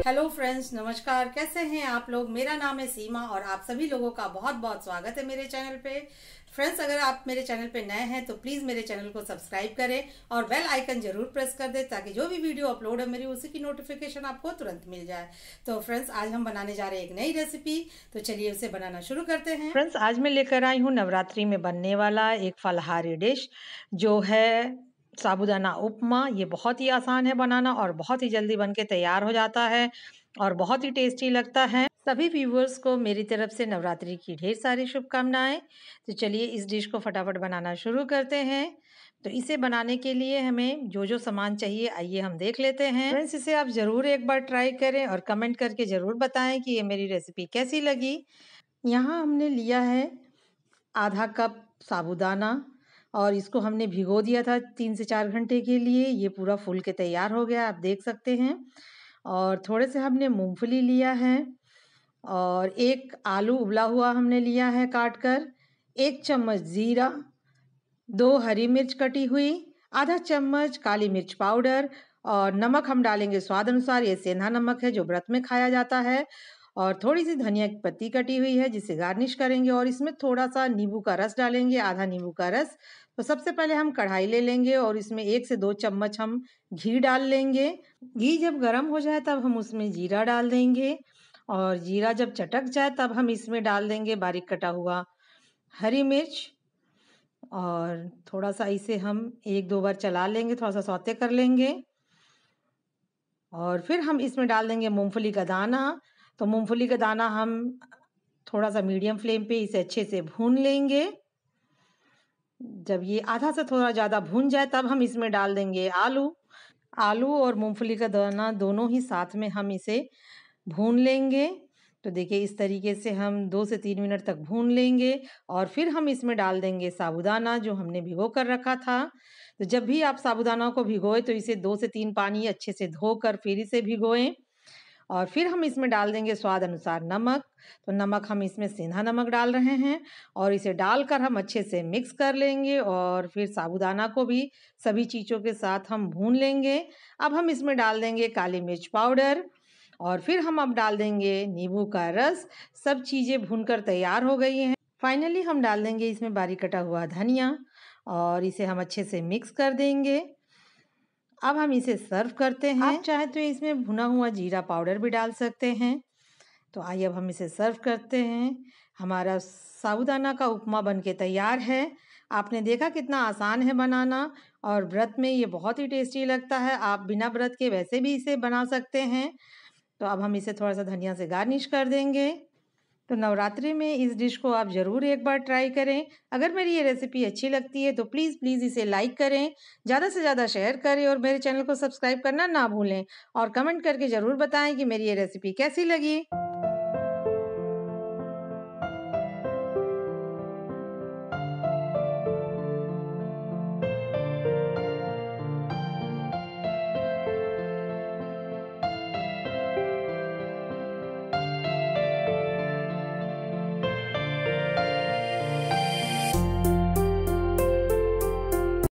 Hello friends, नमस्कार। कैसे हैं आप लोग। मेरा नाम है सीमा और आप सभी लोगों का बहुत बहुत स्वागत है मेरे चैनल पे। फ्रेंड्स, अगर आप मेरे चैनल पे नए हैं तो प्लीज़ मेरे चैनल को सब्सक्राइब करें और बेल आइकन जरूर प्रेस कर दें ताकि जो भी वीडियो अपलोड है मेरी उसी की नोटिफिकेशन आपको तुरंत मिल जाए। तो फ्रेंड्स, आज हम बनाने जा रहे हैं एक नई रेसिपी। तो चलिए उसे बनाना शुरू करते हैं। फ्रेंड्स, आज मैं लेकर आई हूँ नवरात्रि में बनने वाला एक फलाहारी डिश जो है साबूदाना उपमा। ये बहुत ही आसान है बनाना और बहुत ही जल्दी बन के तैयार हो जाता है और बहुत ही टेस्टी लगता है। सभी व्यूवर्स को मेरी तरफ से नवरात्रि की ढेर सारी शुभकामनाएं। तो चलिए इस डिश को फटाफट बनाना शुरू करते हैं। तो इसे बनाने के लिए हमें जो जो सामान चाहिए आइए हम देख लेते हैं। फ्रेंड्स, इसे आप ज़रूर एक बार ट्राई करें और कमेंट करके ज़रूर बताएं कि ये मेरी रेसिपी कैसी लगी। यहाँ हमने लिया है आधा कप साबूदाना और इसको हमने भिगो दिया था 3 से 4 घंटे के लिए। ये पूरा फूल के तैयार हो गया, आप देख सकते हैं। और थोड़े से हमने मूंगफली लिया है और एक आलू उबला हुआ हमने लिया है काट कर, 1 चम्मच जीरा, 2 हरी मिर्च कटी हुई, आधा चम्मच काली मिर्च पाउडर और नमक हम डालेंगे स्वाद अनुसार। ये सेंधा नमक है जो व्रत में खाया जाता है। और थोड़ी सी धनिया की पत्ती कटी हुई है जिसे गार्निश करेंगे और इसमें थोड़ा सा नींबू का रस डालेंगे, आधा नींबू का रस। तो सबसे पहले हम कढ़ाई ले लेंगे और इसमें 1 से 2 चम्मच हम घी डाल लेंगे। घी जब गर्म हो जाए तब हम उसमें जीरा डाल देंगे और जीरा जब चटक जाए तब हम इसमें डाल देंगे बारीक कटा हुआ हरी मिर्च और थोड़ा सा इसे हम 1-2 बार चला लेंगे, थोड़ा सा सौते कर लेंगे। और फिर हम इसमें डाल देंगे मूंगफली का दाना। तो मूंगफली का दाना हम थोड़ा सा मीडियम फ्लेम पे इसे अच्छे से भून लेंगे। जब ये आधा से थोड़ा ज़्यादा भून जाए तब हम इसमें डाल देंगे आलू। आलू और मूंगफली का दाना दोनों ही साथ में हम इसे भून लेंगे। तो देखिए इस तरीके से हम 2 से 3 मिनट तक भून लेंगे और फिर हम इसमें डाल देंगे साबूदाना जो हमने भिगो कर रखा था। तो जब भी आप साबूदाना को भिगोएं तो इसे 2 से 3 पानी अच्छे से धोकर फिर इसे भिगोएं। और फिर हम इसमें डाल देंगे स्वाद अनुसार नमक। तो नमक हम इसमें सेंधा नमक डाल रहे हैं और इसे डालकर हम अच्छे से मिक्स कर लेंगे और फिर साबूदाना को भी सभी चीज़ों के साथ हम भून लेंगे। अब हम इसमें डाल देंगे काली मिर्च पाउडर और फिर हम अब डाल देंगे नींबू का रस। सब चीज़ें भूनकर तैयार हो गई हैं। फाइनली हम डाल देंगे इसमें बारीक कटा हुआ धनिया और इसे हम अच्छे से मिक्स कर देंगे। अब हम इसे सर्व करते हैं। आप चाहे तो इसमें भुना हुआ जीरा पाउडर भी डाल सकते हैं। तो आइए अब हम इसे सर्व करते हैं। हमारा साबूदाना का उपमा बनके तैयार है। आपने देखा कितना आसान है बनाना और व्रत में ये बहुत ही टेस्टी लगता है। आप बिना व्रत के वैसे भी इसे बना सकते हैं। तो अब हम इसे थोड़ा सा धनिया से गार्निश कर देंगे। तो नवरात्रि में इस डिश को आप ज़रूर एक बार ट्राई करें। अगर मेरी ये रेसिपी अच्छी लगती है तो प्लीज़ इसे लाइक करें, ज़्यादा से ज़्यादा शेयर करें और मेरे चैनल को सब्सक्राइब करना ना भूलें और कमेंट करके ज़रूर बताएं कि मेरी ये रेसिपी कैसी लगी।